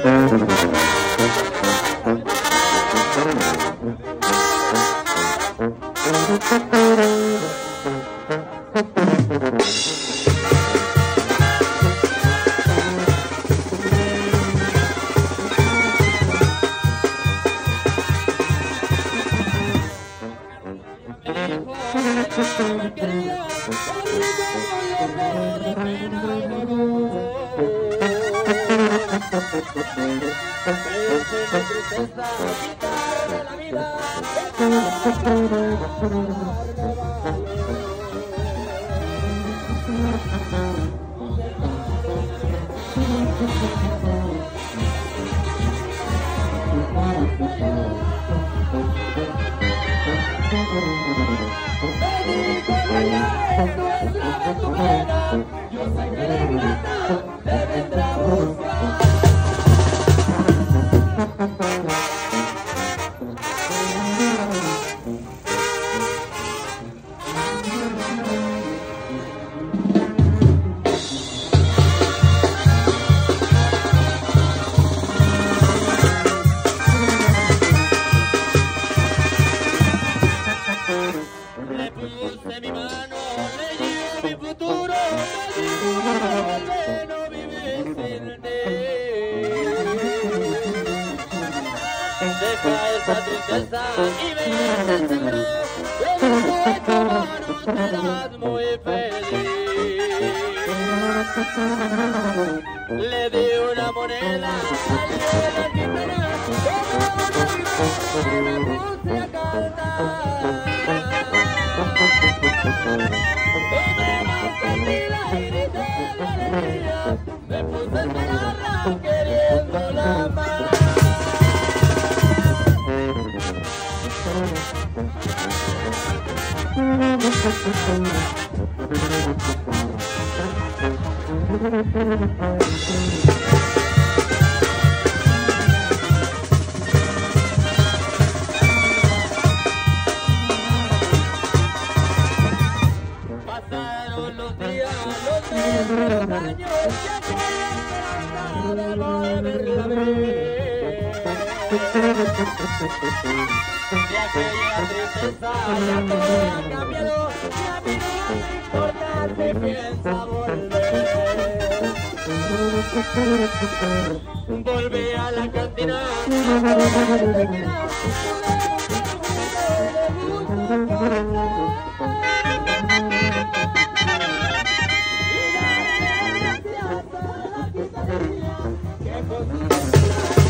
Le di una moneda me puse a pararla queriendo la más. Pasaron los días, los meses, los años, ya que de volverla a ver. De aquella tristeza ya todo ha cambiado, y a mí no me importa si piensa volver. Volví a la cantina, y darle gracias a la pizzería que cocina.